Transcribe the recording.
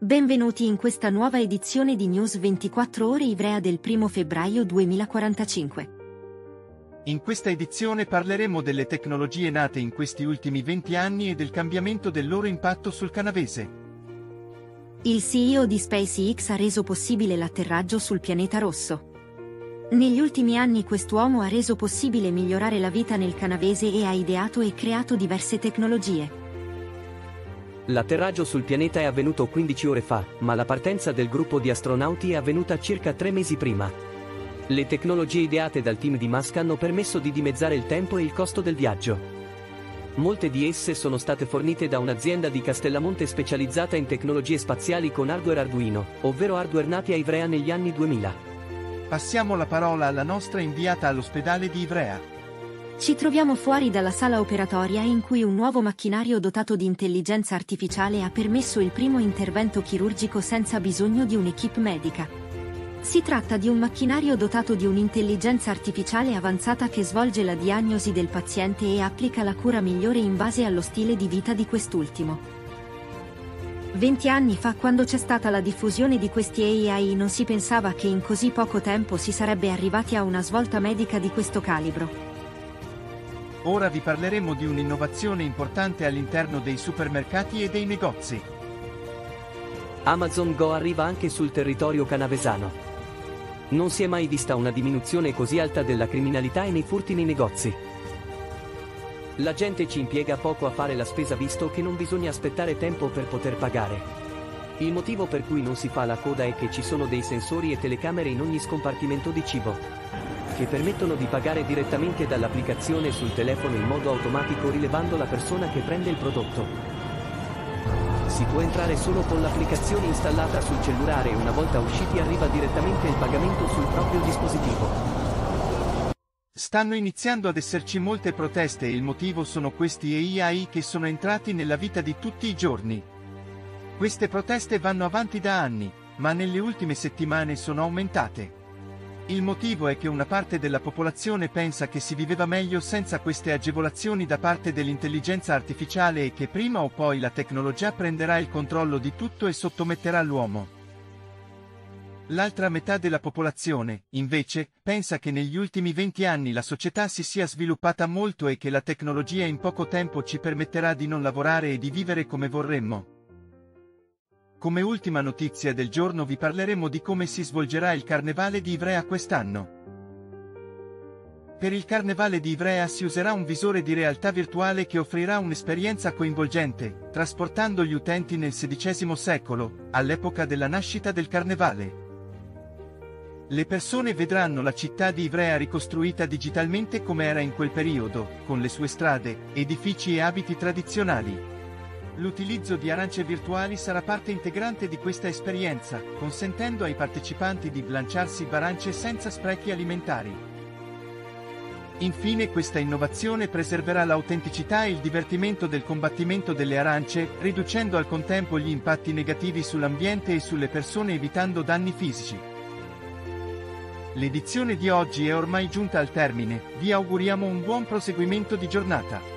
Benvenuti in questa nuova edizione di News 24 Ore Ivrea del 1 febbraio 2045. In questa edizione parleremo delle tecnologie nate in questi ultimi 20 anni e del cambiamento del loro impatto sul canavese. Il CEO di SpaceX ha reso possibile l'atterraggio sul pianeta rosso. Negli ultimi anni quest'uomo ha reso possibile migliorare la vita nel canavese e ha ideato e creato diverse tecnologie. L'atterraggio sul pianeta è avvenuto 15 ore fa, ma la partenza del gruppo di astronauti è avvenuta circa 3 mesi prima. Le tecnologie ideate dal team di Musk hanno permesso di dimezzare il tempo e il costo del viaggio. Molte di esse sono state fornite da un'azienda di Castellamonte specializzata in tecnologie spaziali con hardware Arduino, ovvero hardware nati a Ivrea negli anni 2000. Passiamo la parola alla nostra inviata all'ospedale di Ivrea. Ci troviamo fuori dalla sala operatoria in cui un nuovo macchinario dotato di intelligenza artificiale ha permesso il primo intervento chirurgico senza bisogno di un'equipe medica. Si tratta di un macchinario dotato di un'intelligenza artificiale avanzata che svolge la diagnosi del paziente e applica la cura migliore in base allo stile di vita di quest'ultimo. 20 anni fa, quando c'è stata la diffusione di questi AI, non si pensava che in così poco tempo si sarebbe arrivati a una svolta medica di questo calibro. Ora vi parleremo di un'innovazione importante all'interno dei supermercati e dei negozi. Amazon Go arriva anche sul territorio canavesano. Non si è mai vista una diminuzione così alta della criminalità e nei furti nei negozi. La gente ci impiega poco a fare la spesa visto che non bisogna aspettare tempo per poter pagare. Il motivo per cui non si fa la coda è che ci sono dei sensori e telecamere in ogni scompartimento di cibo, che permettono di pagare direttamente dall'applicazione sul telefono in modo automatico rilevando la persona che prende il prodotto. Si può entrare solo con l'applicazione installata sul cellulare e una volta usciti arriva direttamente il pagamento sul proprio dispositivo. Stanno iniziando ad esserci molte proteste e il motivo sono questi AI che sono entrati nella vita di tutti i giorni. Queste proteste vanno avanti da anni, ma nelle ultime settimane sono aumentate. Il motivo è che una parte della popolazione pensa che si viveva meglio senza queste agevolazioni da parte dell'intelligenza artificiale e che prima o poi la tecnologia prenderà il controllo di tutto e sottometterà l'uomo. L'altra metà della popolazione, invece, pensa che negli ultimi 20 anni la società si sia sviluppata molto e che la tecnologia in poco tempo ci permetterà di non lavorare e di vivere come vorremmo. Come ultima notizia del giorno vi parleremo di come si svolgerà il Carnevale di Ivrea quest'anno. Per il Carnevale di Ivrea si userà un visore di realtà virtuale che offrirà un'esperienza coinvolgente, trasportando gli utenti nel XVI secolo, all'epoca della nascita del Carnevale. Le persone vedranno la città di Ivrea ricostruita digitalmente come era in quel periodo, con le sue strade, edifici e abiti tradizionali. L'utilizzo di arance virtuali sarà parte integrante di questa esperienza, consentendo ai partecipanti di lanciarsi arance senza sprechi alimentari. Infine, questa innovazione preserverà l'autenticità e il divertimento del combattimento delle arance, riducendo al contempo gli impatti negativi sull'ambiente e sulle persone evitando danni fisici. L'edizione di oggi è ormai giunta al termine, vi auguriamo un buon proseguimento di giornata.